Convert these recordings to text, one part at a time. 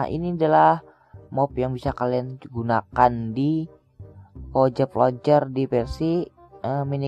Nah, ini adalah mob yang bisa kalian gunakan di Pojok Launcher di versi mini.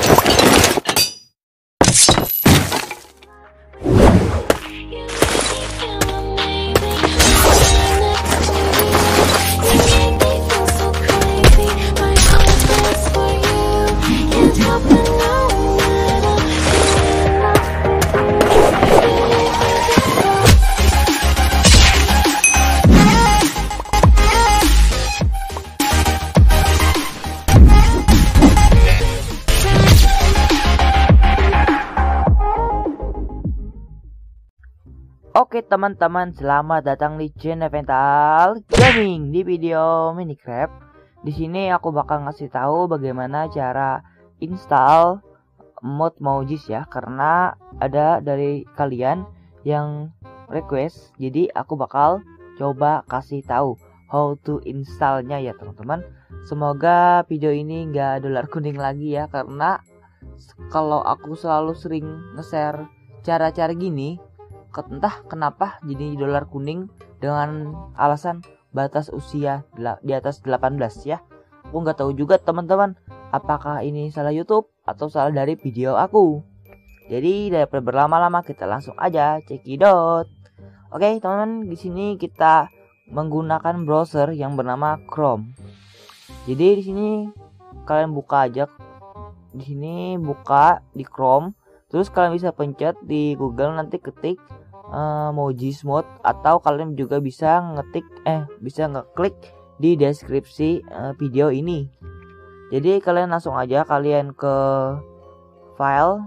Oke teman-teman, selamat datang di channel Vental Gaming. Di video Minecraft, di sini aku bakal ngasih tahu bagaimana cara install mod Mojis ya, karena ada dari kalian yang request. Jadi aku bakal coba kasih tahu how to installnya ya teman-teman. Semoga video ini nggak dolar kuning lagi ya, karena kalau aku selalu sering nge-share cara-cara gini, entah kenapa jadi dolar kuning dengan alasan batas usia di atas 18 ya. Aku nggak tahu juga teman-teman, apakah ini salah YouTube atau salah dari video aku. Jadi daripada berlama-lama, kita langsung aja cekidot. Oke teman-teman, di sini kita menggunakan browser yang bernama Chrome. Jadi di sini kalian buka aja, di sini buka di Chrome, terus kalian bisa pencet di Google, nanti ketik Mojis mod, atau kalian juga bisa bisa ngeklik di deskripsi video ini. Jadi kalian langsung aja kalian ke file,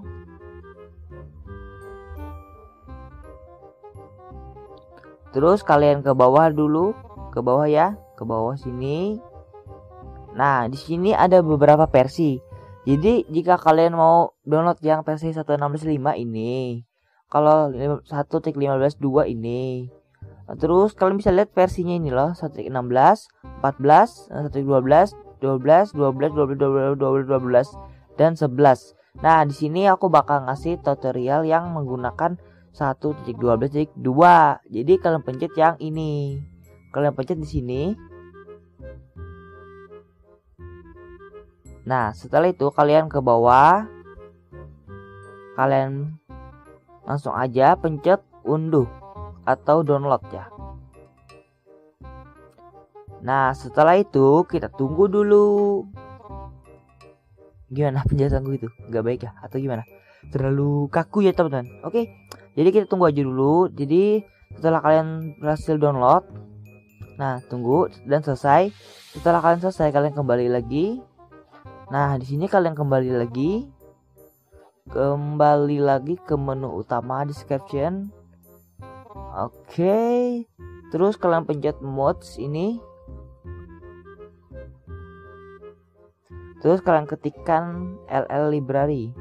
terus kalian ke bawah dulu, ke bawah ya, ke bawah sini. Nah, di sini ada beberapa versi. Jadi jika kalian mau download yang versi 1.16.5 ini, kalau 1.15.2 ini, terus kalian bisa lihat versinya ini loh, 1.16, 14, 1.12, 12, 12, 12, 12, 12, dan 11. Nah, di sini aku bakal ngasih tutorial yang menggunakan 1.12.2. Jadi kalian pencet yang ini. Kalian pencet di sini. Nah, setelah itu kalian ke bawah. Kalian langsung aja pencet unduh atau download ya. Nah, setelah itu kita tunggu dulu. Gimana penjelasanku itu? Gak baik ya? Atau gimana? Terlalu kaku ya teman-teman? Oke, jadi kita tunggu aja dulu. Jadi setelah kalian berhasil download, nah tunggu dan selesai. Setelah kalian selesai, kalian kembali lagi. Nah, di sini kalian kembali lagi ke menu utama description. Oke, terus kalian pencet mods ini, terus kalian ketikkan LL library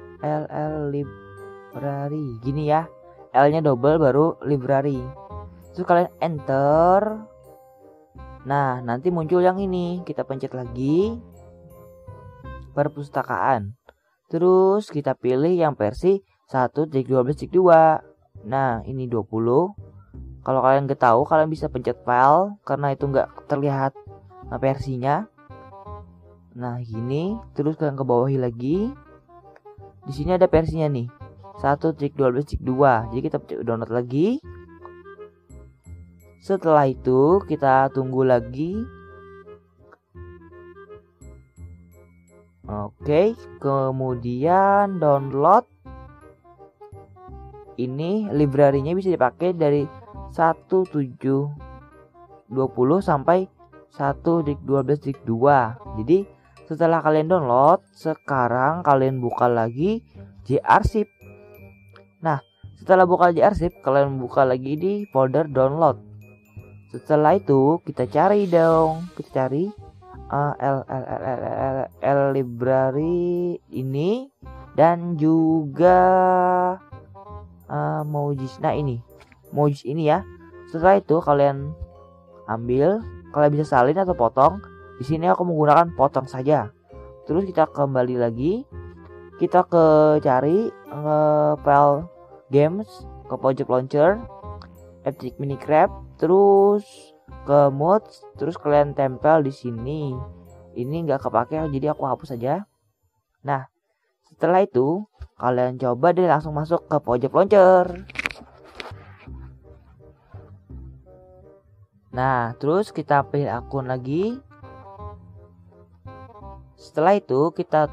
gini ya, L nya double baru library, terus kalian enter. Nah, nanti muncul yang ini, kita pencet lagi perpustakaan. Terus kita pilih yang versi 1.12.2. Nah, ini 20. Kalau kalian nggak tahu, kalian bisa pencet file karena itu nggak terlihat versinya. Nah, gini. Terus kalian ke bawahi lagi. Di sini ada versinya nih, 1.12.2. Jadi kita pencet download lagi. Setelah itu kita tunggu lagi. Oke, kemudian download. Ini library-nya bisa dipakai dari 1.7.20 sampai 1.12.2. Jadi setelah kalian download, sekarang kalian buka lagi JArchive. Nah, setelah buka JArchive, kalian buka lagi di folder download. Setelah itu kita cari dong, kita cari L library ini dan juga Mojis. Nah, ini Mojis ini ya. Setelah itu kalian ambil, kalian bisa salin atau potong. Di sini aku menggunakan potong saja. Terus kita kembali lagi, kita cari file games, ke Pojok Launcher, Epic Minecraft, terus ke mods, terus kalian tempel di sini. Ini nggak kepake, jadi aku hapus aja. Nah, setelah itu kalian coba deh langsung masuk ke pojok launcher. Nah, terus kita pilih akun lagi. Setelah itu kita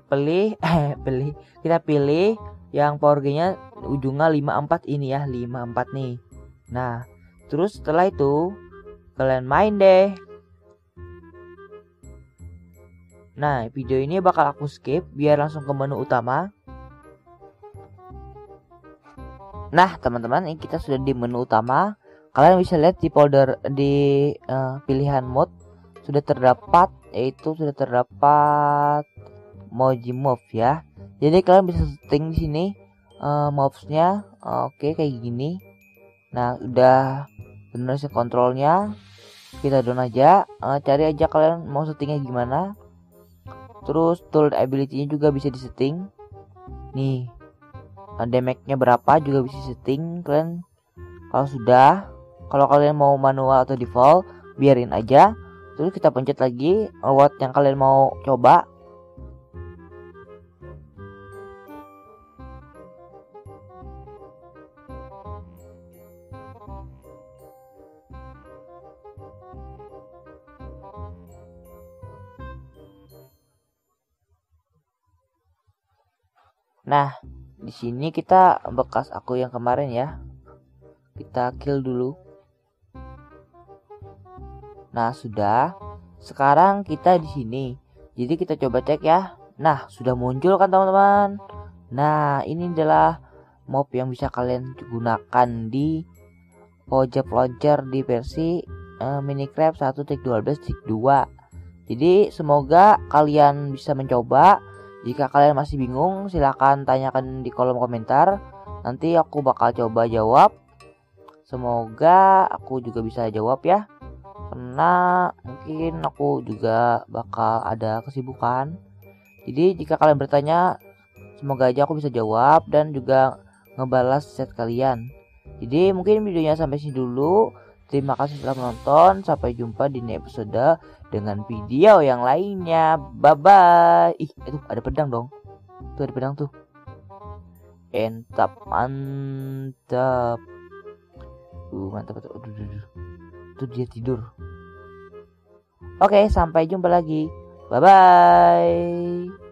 pilih yang power gain-nya ujungnya 54 ini ya, 54 nih. Nah, terus setelah itu kalian main deh. Nah, video ini bakal aku skip biar langsung ke menu utama. Nah, teman-teman, ini kita sudah di menu utama. Kalian bisa lihat di folder di pilihan mode sudah terdapat Moji Move ya. Jadi kalian bisa setting di sini moves-nya. Oke, kayak gini. Nah, udah bener sih kontrolnya. Kita down aja, cari aja kalian mau settingnya gimana. Terus tool ability-nya juga bisa disetting. Nih, damage-nya berapa juga bisa setting kalian. Kalau kalian mau manual atau default, biarin aja. Terus kita pencet lagi reward yang kalian mau coba. Nah, di sini kita bekas aku yang kemarin ya. Kita kill dulu. Nah, sudah. Sekarang kita di sini. Jadi kita coba cek ya. Nah, sudah muncul kan teman-teman. Nah, ini adalah mob yang bisa kalian gunakan di pojok launcher di versi Minecraft 1.12.2. Jadi semoga kalian bisa mencoba. Jika kalian masih bingung, silahkan tanyakan di kolom komentar. Nanti aku bakal coba jawab. Semoga aku juga bisa jawab ya. Karena mungkin aku juga bakal ada kesibukan. Jadi jika kalian bertanya, semoga aja aku bisa jawab dan juga ngebalas chat kalian. Jadi mungkin videonya sampai sini dulu. Terima kasih telah menonton. Sampai jumpa di episode dengan video yang lainnya. Bye bye. Ih, itu ada pedang dong. Tuh ada pedang tuh. Entap, mantap. Mantap tuh. Tuh dia tidur. Oke, sampai jumpa lagi. Bye bye.